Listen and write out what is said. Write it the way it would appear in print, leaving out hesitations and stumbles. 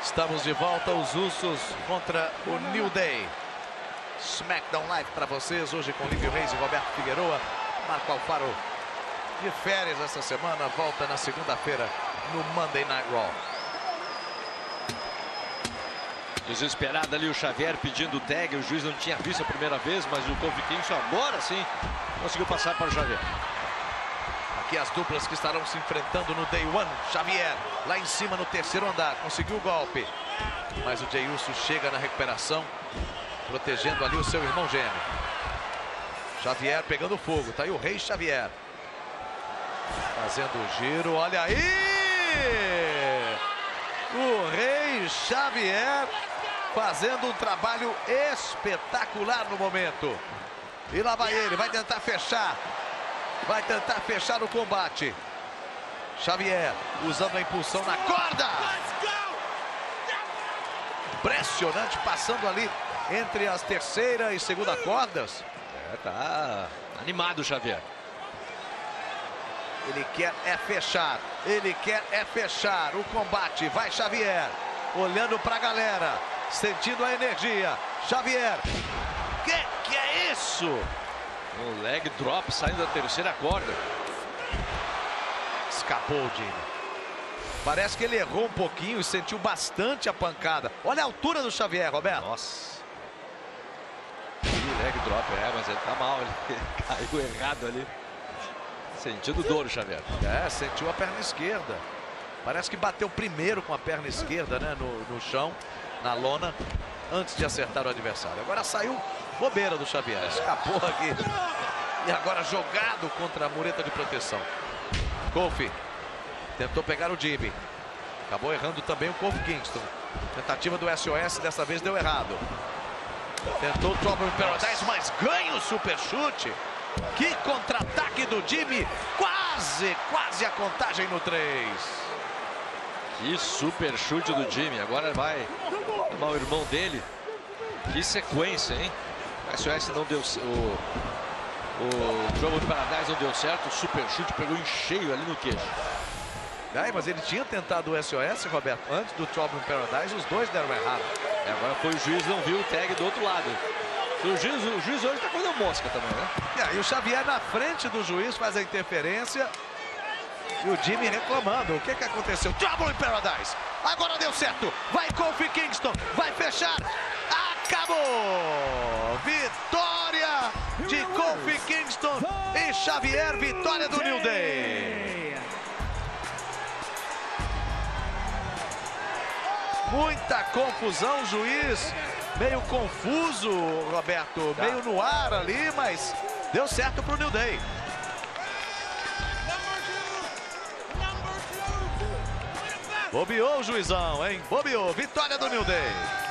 Estamos de volta, os Usos contra o New Day. SmackDown Live para vocês, hoje com Livio Reis e Roberto Figueroa. Marco Alfaro de férias essa semana, volta na segunda-feira no Monday Night Raw. Desesperado ali o Xavier pedindo o tag, o juiz não tinha visto a primeira vez, mas o Kofi Kingston agora sim conseguiu passar para o Xavier. Aqui as duplas que estarão se enfrentando no Day One. Xavier lá em cima no terceiro andar, conseguiu o golpe, mas o Jey Uso chega na recuperação, protegendo ali o seu irmão gêmeo. Xavier pegando fogo, tá aí o Rei Xavier fazendo o giro, olha aí! O Rei Xavier fazendo um trabalho espetacular no momento. E lá vai ele, vai tentar fechar. Vai tentar fechar o combate. Xavier usando a impulsão na corda. Impressionante, passando ali entre as terceira e segunda cordas. Tá animado o Xavier. Ele quer é fechar. Ele quer é fechar o combate. Vai Xavier, olhando pra galera, sentindo a energia. Xavier, que é isso? O leg drop saindo da terceira corda. Escapou o Jimmy. Parece que ele errou um pouquinho e sentiu bastante a pancada. Olha a altura do Xavier, Roberto. Nossa. Leg drop, mas ele tá mal. Ele caiu errado ali. Sentindo dor o Xavier. Sentiu a perna esquerda. Parece que bateu primeiro com a perna esquerda, né, no chão, na lona, antes de acertar o adversário. Agora saiu bobeira do Xavier. Escapou aqui. E agora jogado contra a mureta de proteção. Kofi tentou pegar o Jimmy. Acabou errando também o Kofi Kingston. Tentativa do SOS, dessa vez deu errado. Tentou o Trouble in Paradise, mas ganha o super chute. Que contra-ataque do Jimmy. Quase a contagem no 3. Que super chute do Jimmy. Agora vai tomar o irmão dele. Que sequência, hein? O SOS não deu... O Trouble in Paradise não deu certo. O super chute pegou em cheio ali no queixo. Mas ele tinha tentado o SOS, Roberto, antes do Trouble in Paradise. Os dois deram errado. Agora foi o juiz, não viu o tag do outro lado. O juiz hoje tá comendo mosca também, né? E o Xavier na frente do juiz faz a interferência. E o Jimmy reclamando. O que aconteceu? Trouble in Paradise. Agora deu certo. Vai Kofi Kingston. Vai fechar. Acabou! Vitória de Kofi Kingston e Xavier. Vitória do New Day. Muita confusão, juiz meio confuso, Roberto, meio no ar ali, mas deu certo pro New Day. Bobeou o juizão, hein? Bobeou. Vitória do New Day.